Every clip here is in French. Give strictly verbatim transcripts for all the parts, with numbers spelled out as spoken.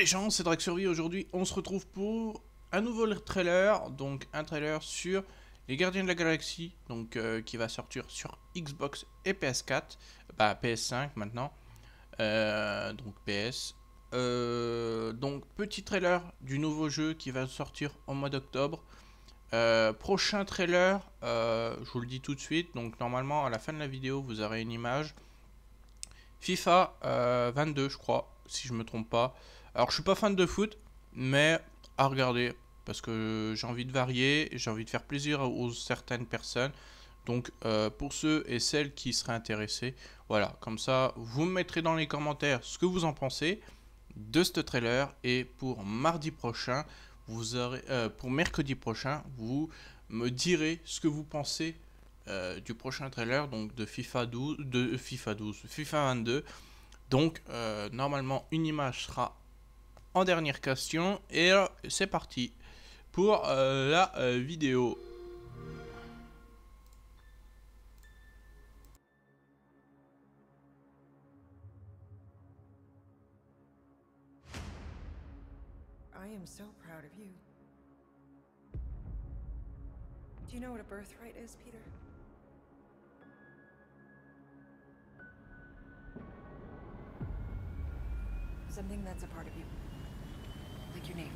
les gens, c'est Drake Survie. Aujourd'hui, on se retrouve pour un nouveau trailer. Donc, un trailer sur les Gardiens de la Galaxie. Donc, euh, qui va sortir sur Xbox et P S quatre. Bah, P S cinq maintenant. Euh, donc, P S. Euh, donc, petit trailer du nouveau jeu qui va sortir au mois d'octobre. Euh, prochain trailer, euh, je vous le dis tout de suite. Donc, normalement, à la fin de la vidéo, vous aurez une image. FIFA euh, vingt-deux, je crois, si je me trompe pas. Alors, je suis pas fan de foot, mais à regarder parce que j'ai envie de varier, j'ai envie de faire plaisir aux certaines personnes. Donc, euh, pour ceux et celles qui seraient intéressés, voilà, comme ça, vous me mettrez dans les commentaires ce que vous en pensez de ce trailer. Et pour mardi prochain, vous aurez, euh, pour mercredi prochain, vous me direz ce que vous pensez Euh, du prochain trailer, donc de FIFA douze, de FIFA douze, FIFA vingt-deux. Donc euh, normalement une image sera en dernière question et euh, c'est parti pour euh, la euh, vidéo. I am so proud of you. Do you know what a birthright is, Peter? Something that's a part of you. Like your name.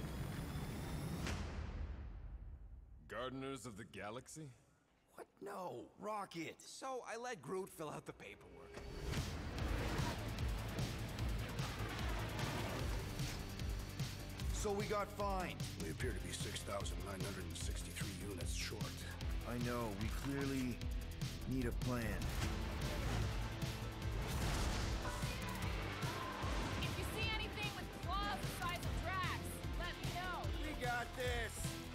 Gardeners of the Galaxy? What? No, Rocket. So I let Groot fill out the paperwork. So we got fined. We appear to be six thousand nine hundred sixty-three units short. I know, we clearly need a plan. If you see anything with claws the size of Drax, let me know. We got this!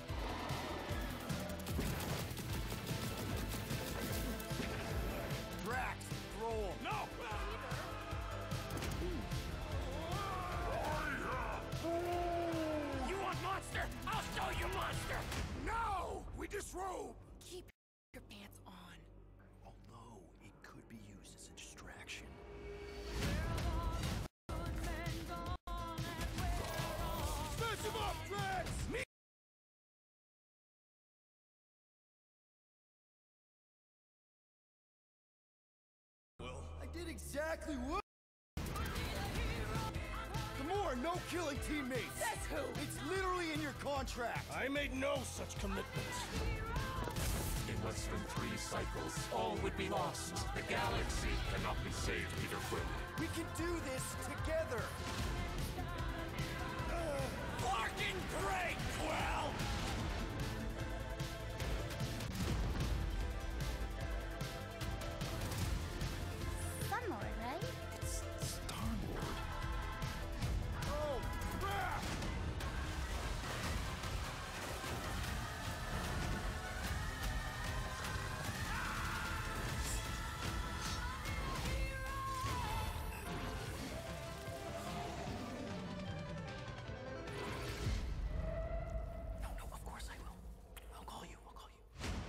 Drax, throw him! No! You want monster? I'll show you monster! No! We disrobe! Keep your pants on. Although, it could be used as a distraction. Smash him up, Drax! Me! Well, I did exactly what? Gamora, no killing teammates! Says who? It's literally in your contract! I made no such commitments. In less than three cycles, all would be lost. The galaxy cannot be saved, Peter Quill. We can do this together! Fucking great, Quill! Sunlord, right? It's Star-Lord. Oh, crap! No, no, of course I will. I'll call you, I'll call you.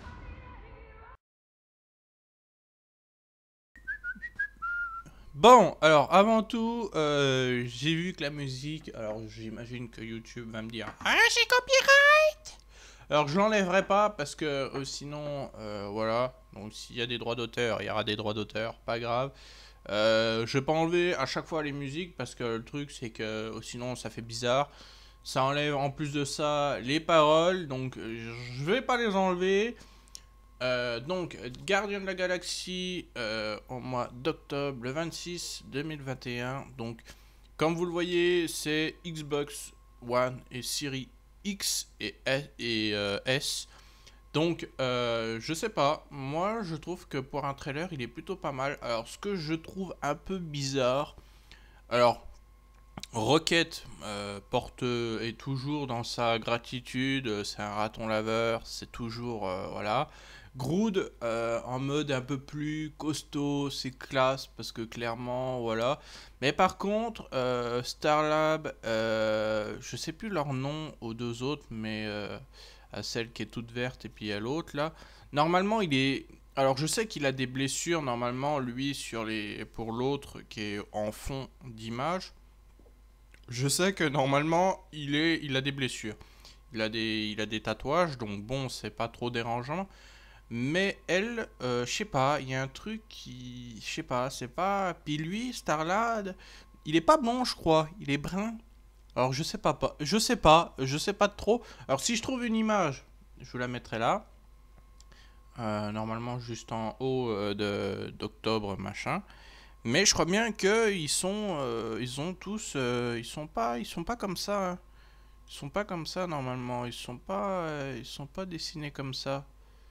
Bon, alors avant tout, euh, j'ai vu que la musique, alors j'imagine que YouTube va me dire ah c'est copyright. Alors je l'enlèverai pas parce que euh, sinon, euh, voilà, donc s'il y a des droits d'auteur, il y aura des droits d'auteur, pas grave. Euh, je vais pas enlever à chaque fois les musiques parce que le truc c'est que euh, sinon ça fait bizarre. Ça enlève en plus de ça les paroles, donc euh, je vais pas les enlever. Euh, donc, Gardien de la Galaxie euh, au mois d'octobre, le vingt-six deux mille vingt et un. Donc, comme vous le voyez, c'est Xbox One et Series X et S. Et, euh, S. Donc, euh, je sais pas. Moi, je trouve que pour un trailer, il est plutôt pas mal. Alors, ce que je trouve un peu bizarre. Alors, Rocket euh, porte est toujours dans sa gratitude. C'est un raton laveur. C'est toujours euh, voilà. Groot euh, en mode un peu plus costaud, c'est classe parce que clairement voilà. Mais par contre euh, Starlab, euh, je sais plus leur nom aux deux autres, mais euh, à celle qui est toute verte et puis à l'autre là. Normalement il est, alors je sais qu'il a des blessures normalement lui sur les, pour l'autre qui est en fond d'image. Je sais que normalement, il, est, il a des blessures. Il a des, il a des tatouages, donc bon, c'est pas trop dérangeant. Mais elle, euh, je sais pas, il y a un truc qui... Je sais pas, c'est pas... Puis lui, Starlad, il est pas blanc, je crois. Il est brun. Alors, je sais pas, pas... Je sais pas, je sais pas trop. Alors, si je trouve une image, je vous la mettrai là. Euh, normalement, juste en haut euh, de d'octobre, machin. Mais je crois bien que ils sont... Euh, ils ont tous... Euh, ils sont pas... Ils sont pas comme ça, hein. Ils sont pas comme ça, normalement. Ils sont pas... Euh, ils sont pas dessinés comme ça.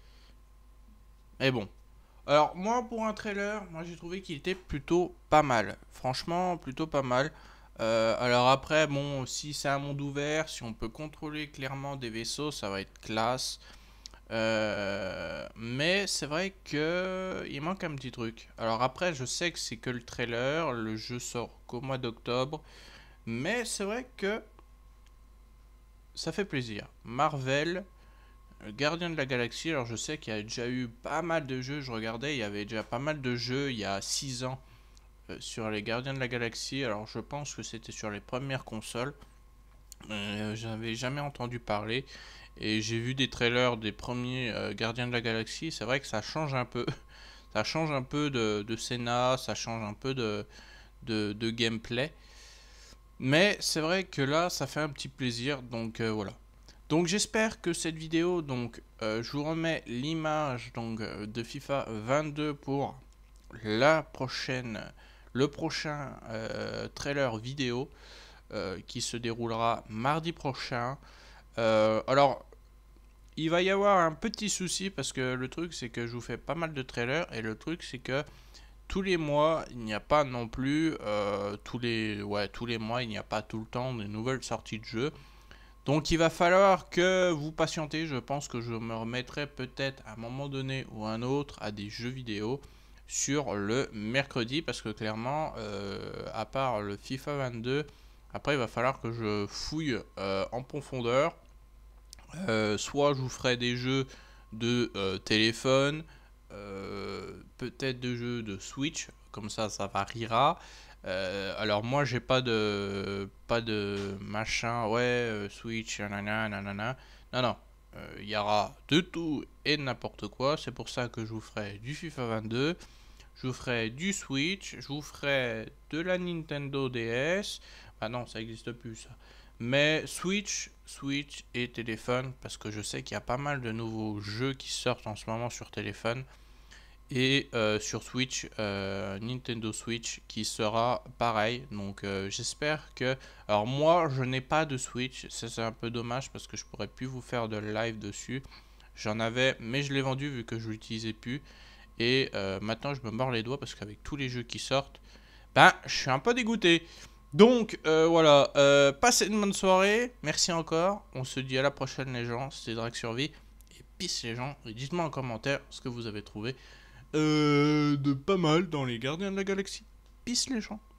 Mais bon. Alors, moi, pour un trailer, moi j'ai trouvé qu'il était plutôt pas mal. Franchement, plutôt pas mal. Euh, alors après, bon, si c'est un monde ouvert, si on peut contrôler clairement des vaisseaux, ça va être classe. Euh, mais c'est vrai que il manque un petit truc. Alors après, je sais que c'est que le trailer, le jeu sort qu'au mois d'octobre. Mais c'est vrai que ça fait plaisir. Marvel... Gardien de la Galaxie, alors je sais qu'il y a déjà eu pas mal de jeux, je regardais, il y avait déjà pas mal de jeux il y a six ans euh, sur les Gardiens de la Galaxie, alors je pense que c'était sur les premières consoles, euh, j'avais jamais entendu parler, et j'ai vu des trailers des premiers euh, Gardiens de la Galaxie, c'est vrai que ça change un peu, ça change un peu de, de scénar, ça change un peu de, de, de gameplay, mais c'est vrai que là ça fait un petit plaisir, donc euh, voilà. Donc j'espère que cette vidéo, donc euh, je vous remets l'image donc euh, de FIFA vingt-deux pour la prochaine, le prochain euh, trailer vidéo euh, qui se déroulera mardi prochain. Euh, alors il va y avoir un petit souci parce que le truc c'est que je vous fais pas mal de trailers et le truc c'est que tous les mois il n'y a pas non plus euh, tous les ouais tous les mois il n'y a pas tout le temps de nouvelles sorties de jeux. Donc il va falloir que vous patientez, je pense que je me remettrai peut-être à un moment donné ou un autre à des jeux vidéo sur le mercredi parce que clairement, euh, à part le FIFA vingt-deux, après il va falloir que je fouille euh, en profondeur, euh, soit je vous ferai des jeux de euh, téléphone, euh, peut-être de jeux de Switch, comme ça ça variera. Euh, alors moi j'ai pas de pas de machin ouais euh, Switch nanana nanana non non il euh, y aura de tout et de n'importe quoi, c'est pour ça que je vous ferai du FIFA vingt-deux, je vous ferai du Switch, je vous ferai de la Nintendo D S, ah non ça existe plus ça, mais Switch Switch et téléphone parce que je sais qu'il y a pas mal de nouveaux jeux qui sortent en ce moment sur téléphone. Et euh, sur Switch, euh, Nintendo Switch qui sera pareil. Donc euh, j'espère que... Alors moi je n'ai pas de Switch. Ça c'est un peu dommage parce que je pourrais plus vous faire de live dessus. J'en avais mais je l'ai vendu vu que je l'utilisais plus. Et euh, maintenant je me mords les doigts parce qu'avec tous les jeux qui sortent, ben je suis un peu dégoûté. Donc euh, voilà, euh, passez une bonne soirée. Merci encore. On se dit à la prochaine les gens. C'était Drake Survie. Et peace les gens. Et dites-moi en commentaire ce que vous avez trouvé. Euh, de pas mal dans les Gardiens de la Galaxie. Peace les gens.